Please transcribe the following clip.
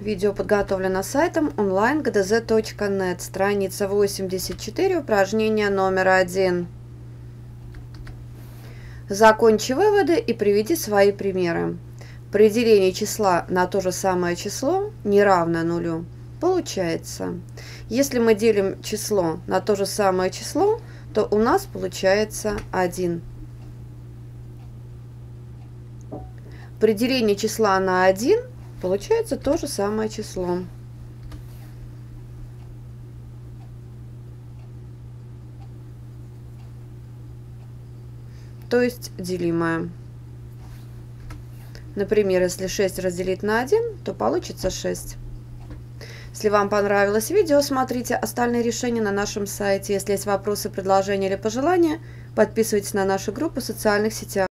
Видео подготовлено сайтом online.gdz.net, страница 84, упражнение номер 1. Закончи выводы и приведи свои примеры. При делении числа на то же самое число, не равное нулю, получается. Если мы делим число на то же самое число, то у нас получается 1. При делении числа на 1 получается то же самое число. То есть делимое. Например, если 6 разделить на 1, то получится 6. Если вам понравилось видео, смотрите остальные решения на нашем сайте. Если есть вопросы, предложения или пожелания, подписывайтесь на нашу группу в социальных сетях.